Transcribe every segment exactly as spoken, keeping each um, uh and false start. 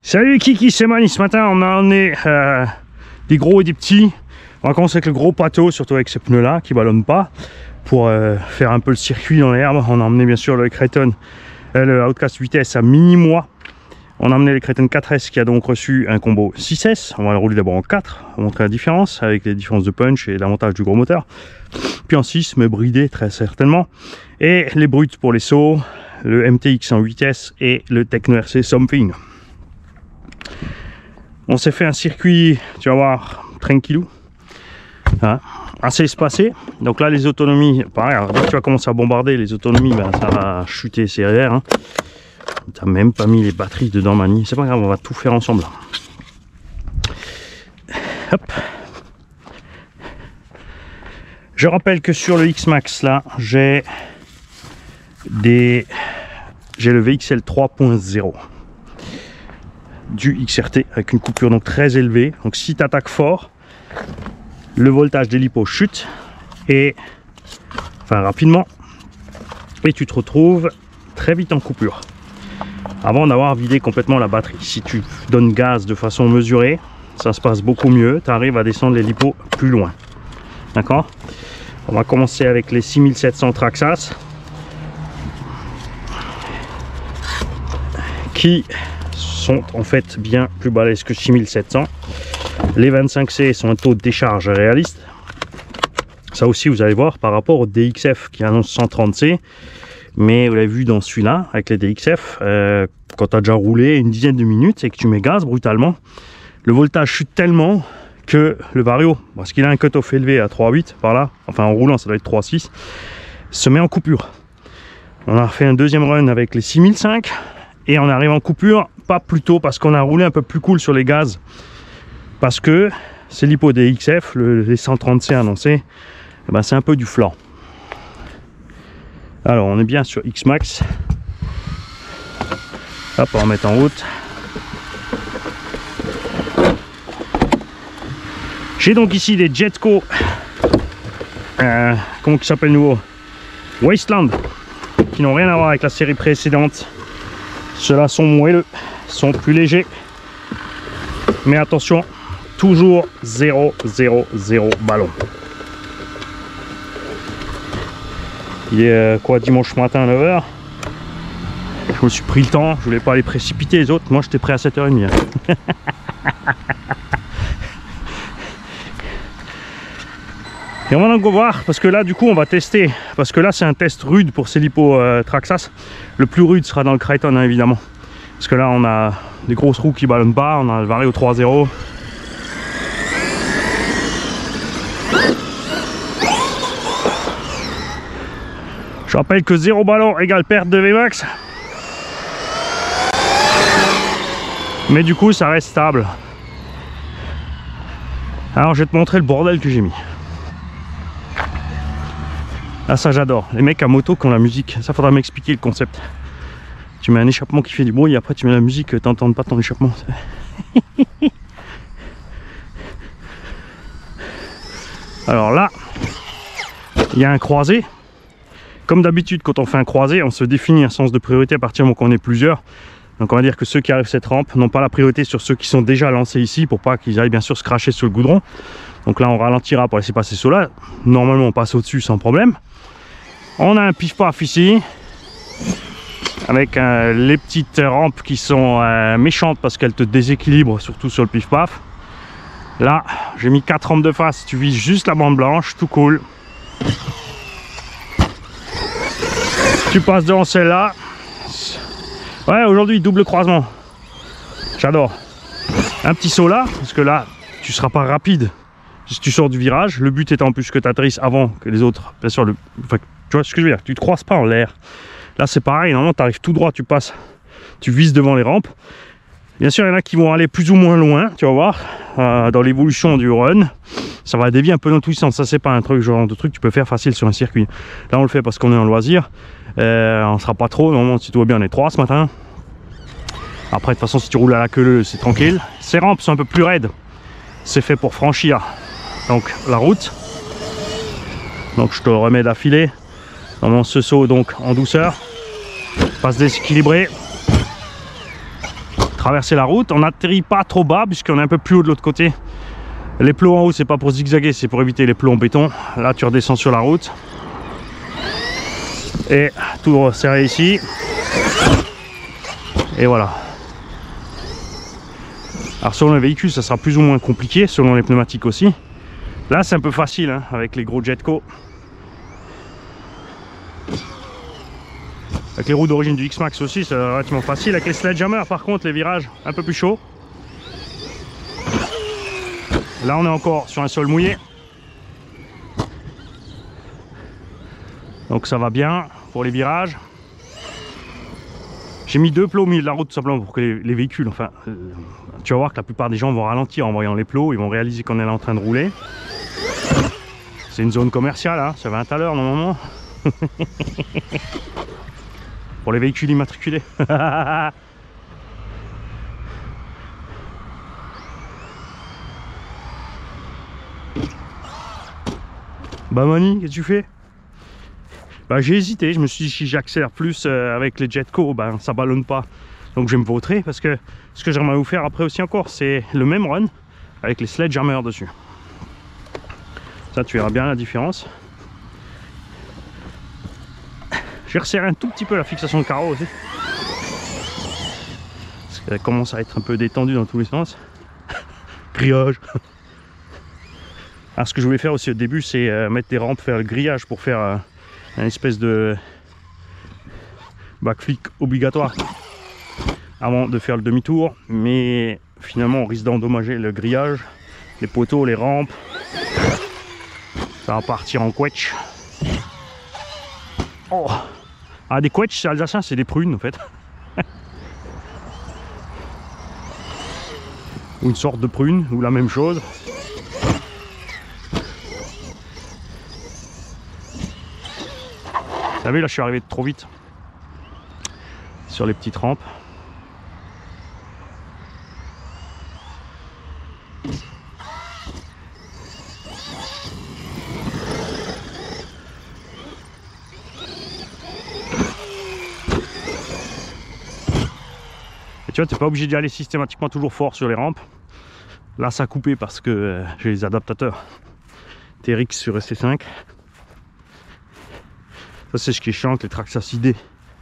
Salut Kiki, c'est Mani. Ce matin on a emmené euh, des gros et des petits. On va commencer avec le gros pâteau, surtout avec ces pneus là qui ballonnent pas, pour euh, faire un peu le circuit dans l'herbe. On a emmené bien sûr le Kraton, euh, le Outcast huit S à mini mois. On a emmené le Kraton quatre S qui a donc reçu un combo six S. On va le rouler d'abord en quatre, on va montrer la différence avec les différences de punch et l'avantage du gros moteur. Puis en six, mais bridé très certainement. Et les brutes pour les sauts, le M T X en huit S et le Tekno R C Something. On s'est fait un circuit, tu vas voir, tranquillou, hein, assez espacé. Donc là, les autonomies, pareil, alors, dès que tu vas commencer à bombarder, les autonomies, ben, ça va chuter sévère. Hein. T'as même pas mis les batteries dedans, Mani. C'est pas grave, on va tout faire ensemble. Hop. Je rappelle que sur le X-Max, là, j'ai des, j'ai le V X L trois point zéro. Du X R T avec une coupure donc très élevée. Donc si tu attaques fort, le voltage des lipos chute et enfin rapidement, et tu te retrouves très vite en coupure avant d'avoir vidé complètement la batterie. Si tu donnes gaz de façon mesurée, ça se passe beaucoup mieux, tu arrives à descendre les lipos plus loin. D'accord? On va commencer avec les six mille sept cents Traxxas qui sont en fait bien plus balèzes que six mille sept cents. Les vingt-cinq C sont un taux de décharge réaliste. Ça aussi vous allez voir par rapport au D X F qui annonce cent trente C. Mais vous l'avez vu dans celui-là avec les D X F, euh, quand tu as déjà roulé une dizaine de minutes et que tu mets gaz brutalement, le voltage chute tellement que le Vario, parce qu'il a un cut-off élevé à trois virgule huit par là, enfin en roulant ça doit être trois virgule six, se met en coupure. On a fait un deuxième run avec les six mille cinq et on arrive en coupure pas plus tôt parce qu'on a roulé un peu plus cool sur les gaz, parce que c'est l'hypo des X F, le, les cent trente C annoncés, eh ben c'est un peu du flanc. Alors on est bien sur X-Max. Hop, on va mettre en route. J'ai donc ici des Jetco, euh, comment qui s'appelle nouveau, Wasteland, qui n'ont rien à voir avec la série précédente. Ceux-là sont moelleux, sont plus légers, mais attention, toujours zéro zéro zéro ballon. Il est euh, quoi, dimanche matin à neuf heures. Je me suis pris le temps, je voulais pas aller précipiter les autres, moi j'étais prêt à sept heures trente. Hein. Et on va donc voir, parce que là du coup on va tester, parce que là c'est un test rude pour ces lipos euh, Traxxas. Le plus rude sera dans le Kraton hein, évidemment, parce que là on a des grosses roues qui ballonnent pas, on a le Vario trois zéro. Je rappelle que zéro ballon égale perte de V max, mais du coup ça reste stable. Alors je vais te montrer le bordel que j'ai mis. Ah ça j'adore, les mecs à moto qui ont la musique, ça faudra m'expliquer le concept. Tu mets un échappement qui fait du bruit et après tu mets la musique, t'entends pas ton échappement. Alors là, il y a un croisé. Comme d'habitude quand on fait un croisé, on se définit un sens de priorité à partir du moment qu'on est plusieurs. Donc on va dire que ceux qui arrivent cette rampe n'ont pas la priorité sur ceux qui sont déjà lancés ici, pour pas qu'ils aillent bien sûr se cracher sur le goudron. Donc là on ralentira pour laisser passer ceux-là. Normalement on passe au-dessus sans problème. On a un pif-paf ici, avec euh, les petites rampes qui sont euh, méchantes parce qu'elles te déséquilibrent, surtout sur le pif-paf. Là j'ai mis quatre rampes de face, tu vises juste la bande blanche, tout cool. Tu passes devant celle-là. Ouais, aujourd'hui double croisement, j'adore. Un petit saut là, parce que là tu seras pas rapide si tu sors du virage. Le but étant en plus que tu atterrisses avant que les autres, bien sûr, le... enfin, tu vois ce que je veux dire, tu te croises pas en l'air. Là c'est pareil, normalement tu arrives tout droit, tu passes, tu vises devant les rampes. Bien sûr il y en a qui vont aller plus ou moins loin, tu vas voir, euh, dans l'évolution du run. Ça va dévier un peu dans tous les sens, ça c'est pas un truc, genre de truc que tu peux faire facile sur un circuit. Là on le fait parce qu'on est en loisir, euh, on sera pas trop, normalement si tout va bien on est trois ce matin. Après de toute façon si tu roules à la queue c'est tranquille. Ces rampes sont un peu plus raides, c'est fait pour franchir donc la route. Donc je te le remets d'affilée. Dans ce saut donc en douceur, pas se déséquilibrer, traverser la route. On n'atterrit pas trop bas puisqu'on est un peu plus haut de l'autre côté. Les plots en haut, c'est pas pour zigzaguer, c'est pour éviter les plots en béton. Là, tu redescends sur la route. Et tout resserré ici. Et voilà. Alors selon les véhicules, ça sera plus ou moins compliqué, selon les pneumatiques aussi. Là, c'est un peu facile hein, avec les gros Jetco. Avec les roues d'origine du X-Max aussi, c'est relativement facile. Avec les Sledgehammer, par contre, les virages un peu plus chauds. Là, on est encore sur un sol mouillé. Donc ça va bien pour les virages. J'ai mis deux plots au milieu de la route tout simplement pour que les, les véhicules, enfin, euh, tu vas voir que la plupart des gens vont ralentir en voyant les plots, ils vont réaliser qu'on est là en train de rouler. C'est une zone commerciale, hein, c'est vingt à l'heure normalement. Pour les véhicules immatriculés. Bah Mani, qu'est-ce que tu fais? Bah j'ai hésité, je me suis dit si j'accélère plus euh, avec les Jetco, bah ça ballonne pas. Donc je vais me vautrer parce que ce que j'aimerais vous faire après aussi encore, c'est le même run avec les Sledgehammer dessus. Ça tu verras bien la différence. J'ai resserré un tout petit peu la fixation de carreau aussi. Parce qu'elle commence à être un peu détendue dans tous les sens. Grillage. Alors ce que je voulais faire aussi au début, c'est euh, mettre des rampes, faire le grillage pour faire euh, une espèce de backflip obligatoire avant de faire le demi-tour. Mais finalement on risque d'endommager le grillage, les poteaux, les rampes. Ça va partir en quetch. Oh. Ah, des quetch c'est alsacien, c'est des prunes en fait. Ou une sorte de prune, ou la même chose. Vous savez, là je suis arrivé trop vite sur les petites rampes. Tu vois, tu n'es pas obligé d'y aller systématiquement toujours fort sur les rampes. Là, ça a coupé parce que euh, j'ai les adaptateurs T R X sur S C cinq. Ça, c'est ce qui est chiant avec les Traxxas I D.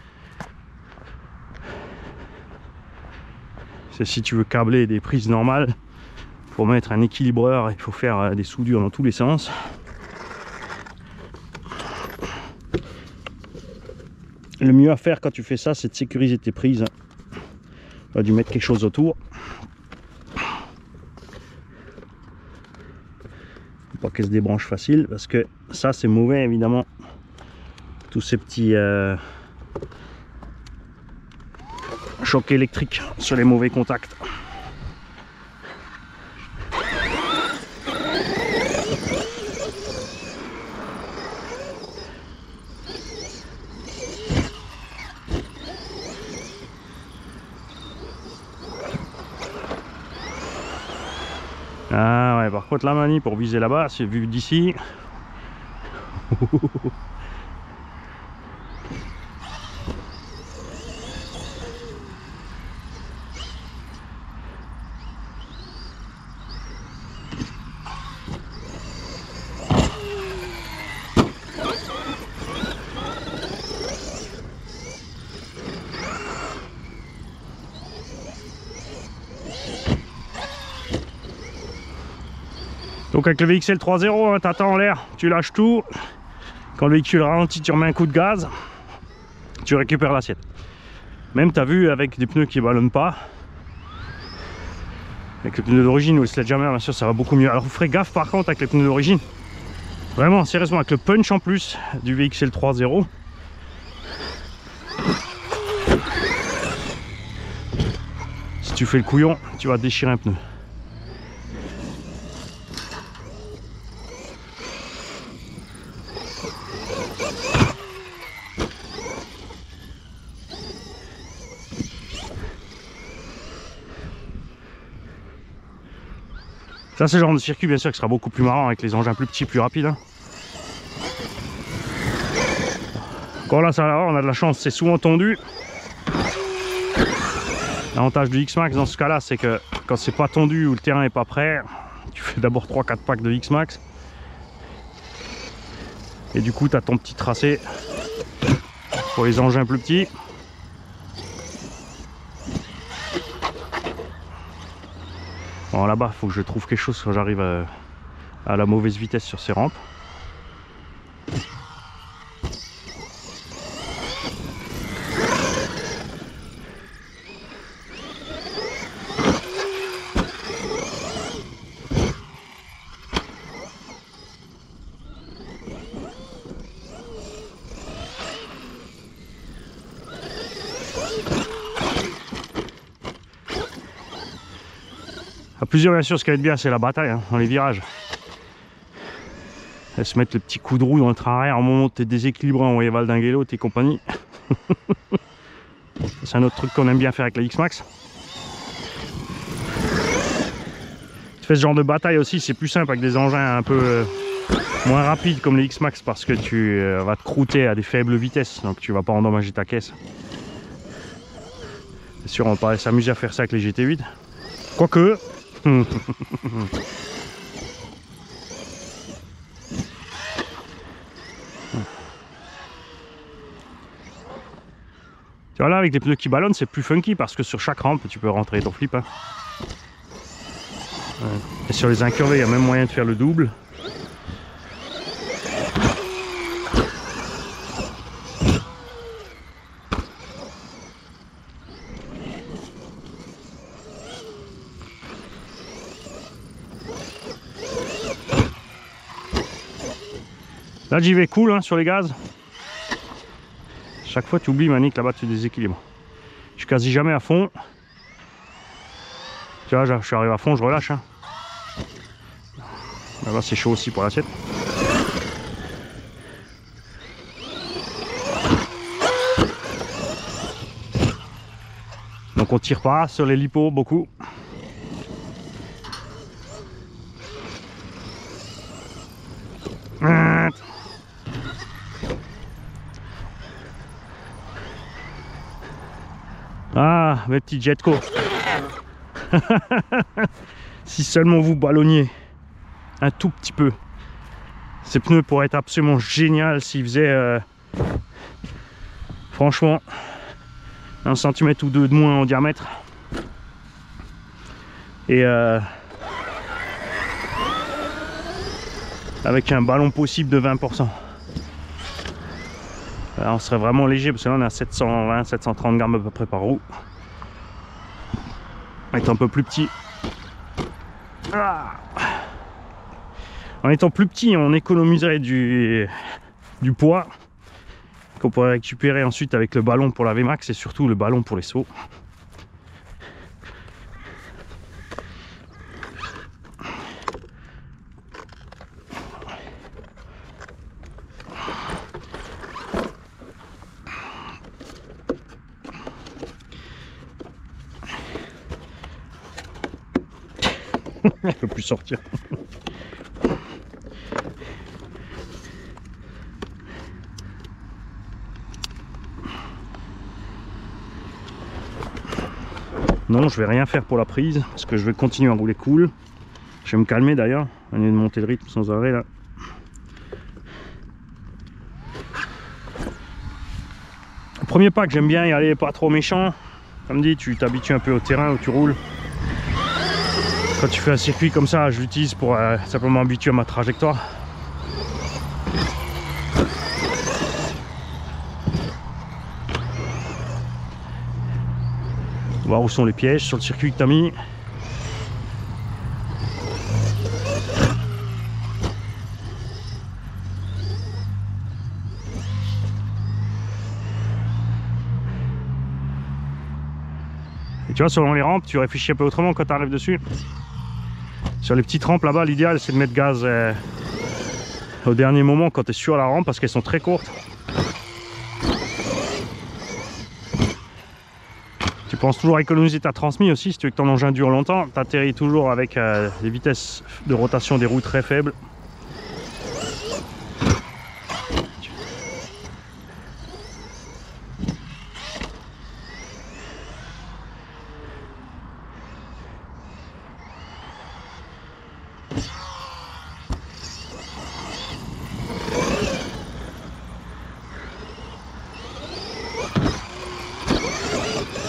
C'est si tu veux câbler des prises normales, pour mettre un équilibreur, il faut faire euh, des soudures dans tous les sens. Le mieux à faire quand tu fais ça, c'est de sécuriser tes prises. On a dû mettre quelque chose autour. Faut pas qu'elle se débranche facile parce que ça c'est mauvais évidemment. Tous ces petits euh, chocs électriques sur les mauvais contacts. Ah ouais, par contre la manie pour viser là-bas, c'est vu d'ici. Donc avec le V X L trois zéro, hein, t'attends en l'air, tu lâches tout. Quand le véhicule ralentit, tu remets un coup de gaz, tu récupères l'assiette. Même t'as vu avec des pneus qui ne ballonnent pas. Avec les pneus d'origine ou le Sledgehammer, bien sûr, ça va beaucoup mieux. Alors vous ferez gaffe par contre avec les pneus d'origine. Vraiment, sérieusement, avec le punch en plus du V X L trois zéro. Si tu fais le couillon, tu vas déchirer un pneu. Ça c'est le genre de circuit bien sûr qui sera beaucoup plus marrant avec les engins plus petits, plus rapides. Hein. Encore là ça va, on a de la chance, c'est souvent tendu. L'avantage du X-Max dans ce cas là, c'est que quand c'est pas tondu ou le terrain est pas prêt, tu fais d'abord trois quatre packs de X-Max et du coup tu as ton petit tracé pour les engins plus petits. Bon, là-bas il faut que je trouve quelque chose quand j'arrive à, à la mauvaise vitesse sur ces rampes. À plusieurs, bien sûr, ce qui va être bien, c'est la bataille hein, dans les virages. Et se mettre le petit coup de roue dans le train arrière au moment où tu es déséquilibré en Val d'Angelo et compagnie. C'est un autre truc qu'on aime bien faire avec la X-Max. Tu fais ce genre de bataille aussi, c'est plus simple avec des engins un peu euh, moins rapides comme les X-Max parce que tu euh, vas te croûter à des faibles vitesses, donc tu vas pas endommager ta caisse. C'est sûr, on pourrait s'amuser à faire ça avec les G T huit. Quoique. Tu vois là, avec les pneus qui ballonnent, c'est plus funky parce que sur chaque rampe tu peux rentrer ton flip hein. Et sur les incurvés il y a même moyen de faire le double. Là j'y vais cool hein, sur les gaz. Chaque fois tu oublies Manique, là-bas tu déséquilibres. Je suis quasi jamais à fond. Tu vois, je suis arrivé à fond, je relâche. Hein. Là-bas c'est chaud aussi pour l'assiette. Donc on tire pas sur les lipos beaucoup. Ah, mes petits Jetco. Si seulement vous ballonniez un tout petit peu. Ces pneus pourraient être absolument génial s'ils faisaient euh, franchement un centimètre ou deux de moins en diamètre. Et euh, avec un ballon possible de vingt pour cent. Là, on serait vraiment léger parce que là on est à sept cent vingt sept cent trente grammes à peu près par roue. En étant un peu plus petit. Ah. En étant plus petit, on économiserait du, du poids qu'on pourrait récupérer ensuite avec le ballon pour la V max et surtout le ballon pour les sauts. Elle ne peut plus sortir. Non, je vais rien faire pour la prise parce que je vais continuer à rouler cool. Je vais me calmer d'ailleurs. On vient de monter le rythme sans arrêt là. Le premier pas que j'aime bien y aller pas trop méchant. Comme dit, tu t'habitues un peu au terrain où tu roules. Quand tu fais un circuit comme ça, je l'utilise pour euh, simplement m'habituer à ma trajectoire. Voir où sont les pièges sur le circuit que tu as mis. Et tu vois, selon les rampes, tu réfléchis un peu autrement quand tu arrives dessus. Sur les petites rampes là-bas, l'idéal c'est de mettre gaz euh, au dernier moment quand tu es sur la rampe parce qu'elles sont très courtes. Tu penses toujours à économiser ta transmise aussi si tu veux que ton engin dure longtemps. Tu atterris toujours avec euh, des vitesses de rotation des roues très faibles.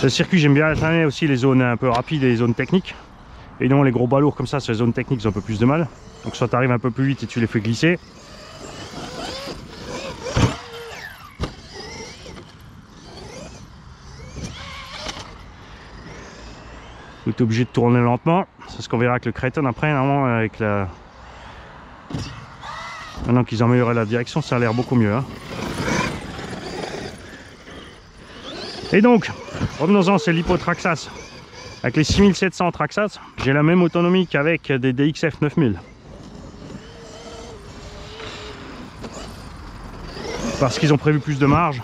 Ce circuit, j'aime bien alterner aussi les zones un peu rapides et les zones techniques. Et non, les gros balourds comme ça, sur les zones techniques, ils ont un peu plus de mal. Donc soit tu arrives un peu plus vite et tu les fais glisser. Ou tu es obligé de tourner lentement. C'est ce qu'on verra avec le Kraton après, normalement, avec la... Maintenant qu'ils ont amélioré la direction, ça a l'air beaucoup mieux. Hein. Et donc, revenons-en, c'est l'Hippo Traxxas. Avec les six mille sept cents Traxxas, j'ai la même autonomie qu'avec des D X F neuf mille. Parce qu'ils ont prévu plus de marge.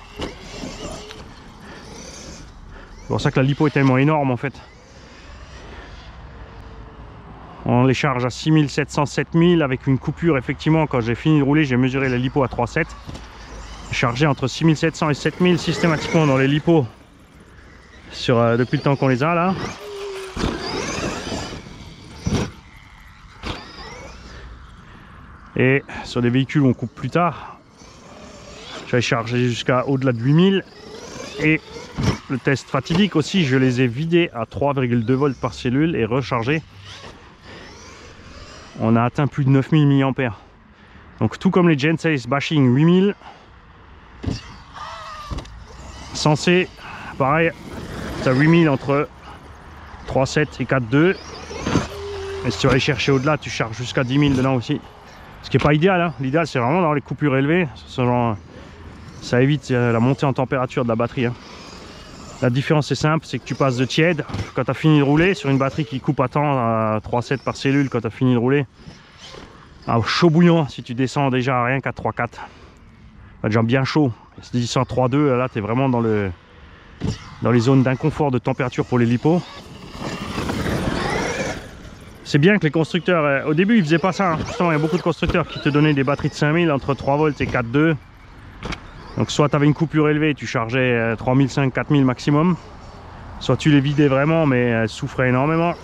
C'est pour ça que la lipo est tellement énorme en fait. On les charge à six mille sept cents, sept mille avec une coupure. Effectivement, quand j'ai fini de rouler, j'ai mesuré la lipo à trois virgule sept. Chargé entre six mille sept cents et sept mille systématiquement dans les lipos sur, euh, depuis le temps qu'on les a là. Et sur des véhicules où on coupe plus tard, j'avais chargé jusqu'à au-delà de huit mille. Et le test fatidique aussi, je les ai vidés à trois virgule deux volts par cellule et rechargés. On a atteint plus de neuf mille milliampères. Donc tout comme les Gen six bashing huit mille. Censé, pareil, tu as huit mille entre trois virgule sept et quatre virgule deux. Et si tu vas aller chercher au-delà, tu charges jusqu'à dix mille dedans aussi. Ce qui n'est pas idéal, hein. L'idéal c'est vraiment dans les coupures élevées. Ce genre, ça évite la montée en température de la batterie. Hein. La différence est simple, c'est que tu passes de tiède quand tu as fini de rouler sur une batterie qui coupe à temps à trois virgule sept par cellule quand tu as fini de rouler. À chaud bouillant si tu descends déjà rien qu'à trois virgule quatre. Déjà bien chaud. Si tu descends à trois virgule deux, là tu es vraiment dans, le, dans les zones d'inconfort de température pour les lipos. C'est bien que les constructeurs, euh, au début ils faisaient pas ça. Hein. Justement, il y a beaucoup de constructeurs qui te donnaient des batteries de cinq mille entre trois volts et quatre virgule deux. Donc soit tu avais une coupure élevée, tu chargeais trois mille cinq cents, quatre mille maximum. Soit tu les vidais vraiment, mais elles souffraient énormément.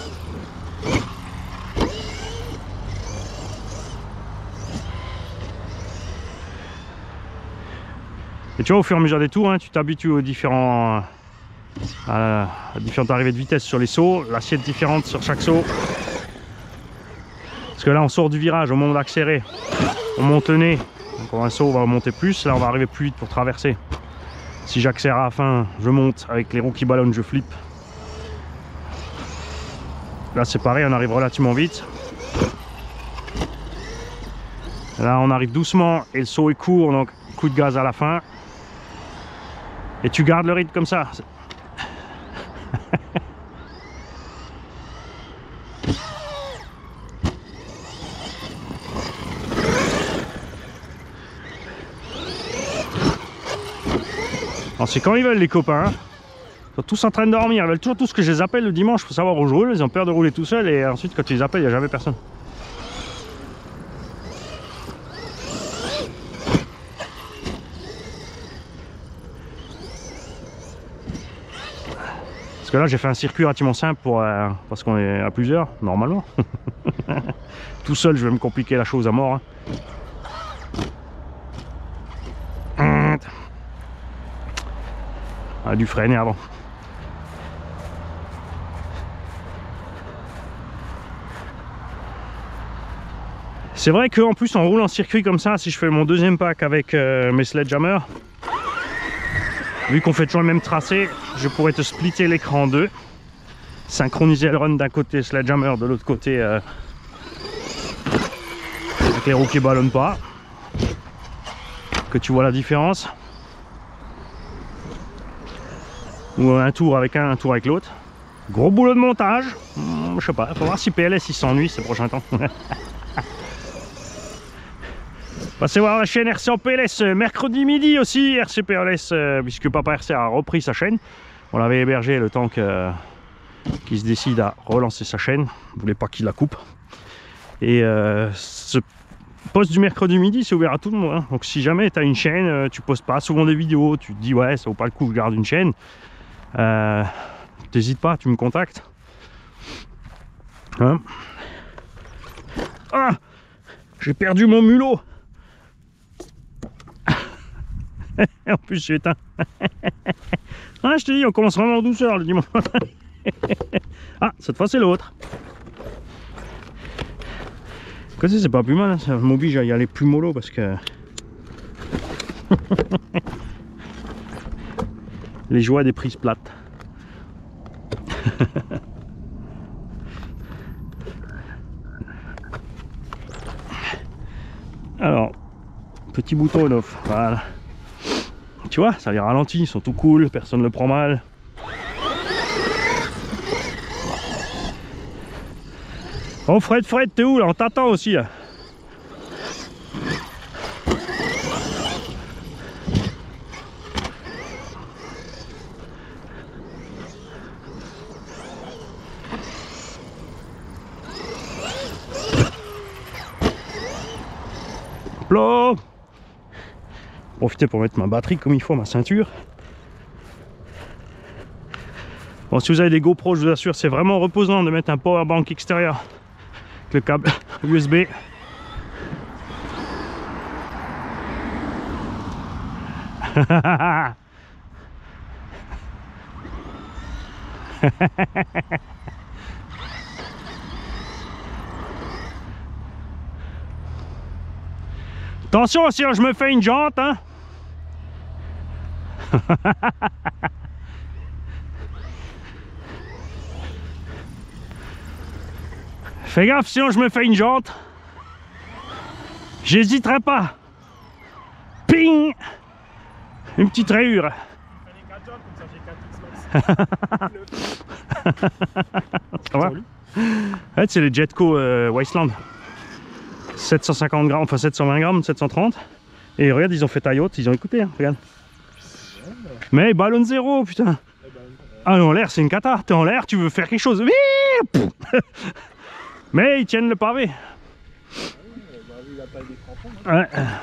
Et tu vois, au fur et à mesure des tours, hein, tu t'habitues aux différents, à, à différentes arrivées de vitesse sur les sauts. L'assiette différente sur chaque saut. Parce que là, on sort du virage, au moment d'accélérer, on monte le nez. Donc pour un saut, on va monter plus. Là, on va arriver plus vite pour traverser. Si j'accélère à la fin, je monte. Avec les roues qui ballonnent, je flippe. Là, c'est pareil, on arrive relativement vite. Là, on arrive doucement et le saut est court, donc coup de gaz à la fin. Et tu gardes le rythme comme ça. C'est quand ils veulent les copains. Hein. Ils sont tous en train de dormir. Ils veulent toujours tout ce que je les appelle le dimanche pour savoir où je roule. Ils ont peur de rouler tout seul et ensuite quand tu les appelles, il n'y a jamais personne. Parce que là j'ai fait un circuit relativement simple pour, euh, parce qu'on est à plusieurs, normalement. Tout seul je vais me compliquer la chose à mort. Hein. On a dû freiner avant. C'est vrai qu'en plus en roulant en circuit comme ça, si je fais mon deuxième pack avec euh, mes sledgehammers, vu qu'on fait toujours le même tracé, je pourrais te splitter l'écran en deux, synchroniser le run d'un côté sledgehammer, de l'autre côté euh, avec les roues qui ballonnent pas, que tu vois la différence. Ou un tour avec un, un tour avec l'autre. Gros boulot de montage. Hum, je sais pas, faut voir si P L S il s'ennuie ces prochains temps. Passez voir la chaîne R C en P L S mercredi midi aussi, R C P L S, euh, puisque Papa R C a repris sa chaîne. On l'avait hébergé le temps qu'il euh, qu se décide à relancer sa chaîne. On voulait pas qu'il la coupe. Et euh, ce post du mercredi midi c'est ouvert à tout le monde. Hein. Donc si jamais tu as une chaîne, euh, tu postes pas souvent des vidéos, tu te dis ouais ça vaut pas le coup, je garde une chaîne. Euh, T'hésites pas, tu me contactes. Hein? Ah, j'ai perdu mon mulot. En plus j'ai éteint. Ah, je te dis, on commence vraiment en douceur le dimanche matin. Ah, cette fois c'est l'autre. Comme ça, c'est pas plus mal, hein. Ça m'oblige à y aller plus mollo parce que... les joies des prises plates. Alors, petit bouton on off, voilà. Tu vois, ça les ralentit, ils sont tout cool, personne ne le prend mal. Oh Fred, Fred, t'es où là? On t'attend aussi là. Plop. Profiter pour mettre ma batterie comme il faut, ma ceinture. Bon, si vous avez des GoPro, je vous assure, c'est vraiment reposant de mettre un power bank extérieur avec le câble U S B. Attention, si je me fais une jante, hein. Fais gaffe, sinon je me fais une jante. J'hésiterai pas. Ping. Une petite rayure. Ça va? Ouais, c'est les Jetco euh, Wasteland. sept cent cinquante grammes, enfin sept cent vingt grammes, sept cent trente. Et regarde, ils ont fait taille haute, ils ont écouté, hein, regarde. Mais ballon zéro, putain. Ah, en l'air, c'est une cata. T'es en l'air, tu veux faire quelque chose. Mais ils tiennent le pavé. Ouais.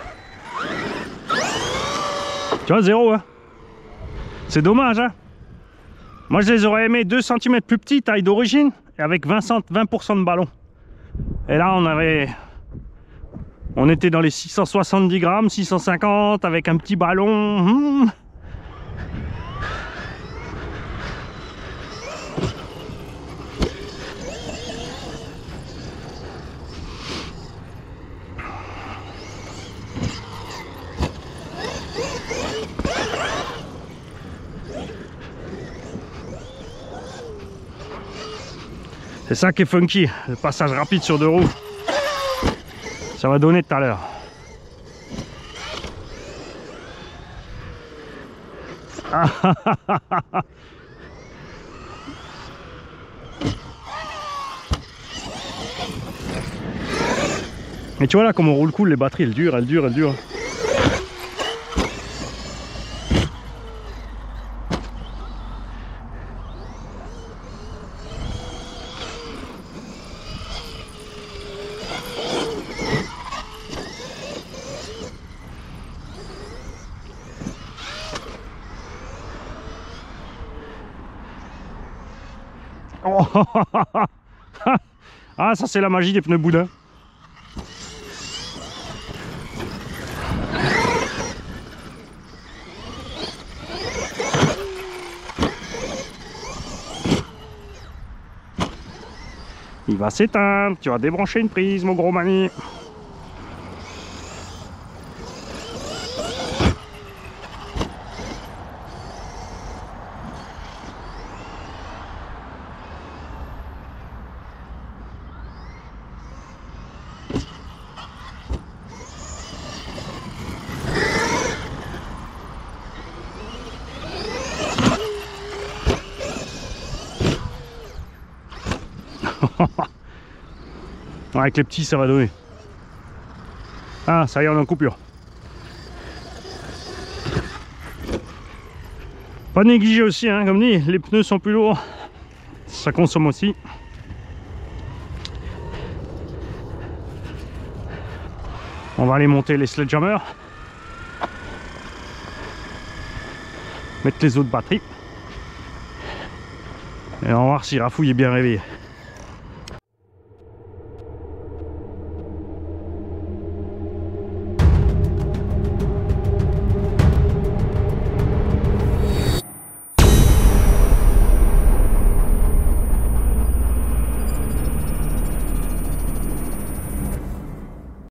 Tu vois, zéro, hein. C'est dommage, hein. Moi, je les aurais aimés deux centimètres plus petits, taille d'origine, et avec vingt pour cent de ballon. Et là, on avait... On était dans les six cent soixante-dix grammes, six cent cinquante, avec un petit ballon. Mmh. C'est ça qui est funky, le passage rapide sur deux roues. Ça va donner tout à l'heure. Mais tu vois là comme on roule cool, les batteries elles durent, elles durent, elles durent. Ah, ça c'est la magie des pneus boudins. Il va s'éteindre, tu vas débrancher une prise, mon gros mani. Avec les petits ça va donner. Ah ça y est, on est en coupure. Pas négliger aussi, hein, comme dit, les pneus sont plus lourds, ça consomme aussi. On va aller monter les sledgehammers, mettre les autres batteries et on va voir si Rafouille est bien réveillé.